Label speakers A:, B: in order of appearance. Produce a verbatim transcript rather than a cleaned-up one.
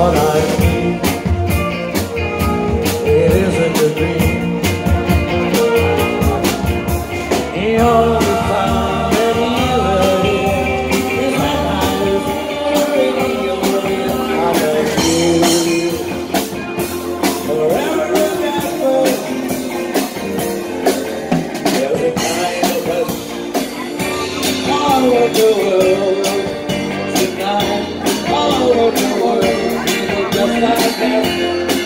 A: what I need. It isn't a dream. The only time that you are here is when I was already yours. I love you forever and ever. Every kind of person all over the world tonight, all over the world, people just like that.